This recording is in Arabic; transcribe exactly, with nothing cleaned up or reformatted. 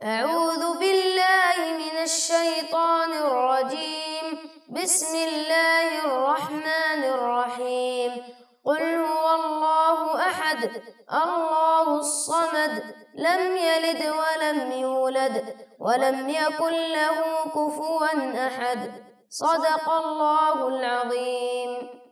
أعوذ بالله من الشيطان الرجيم. بسم الله الرحمن الرحيم. قل هو الله أحد الله الصمد لم يلد ولم يولد ولم يكن له كفوا أحد. صدق الله العظيم.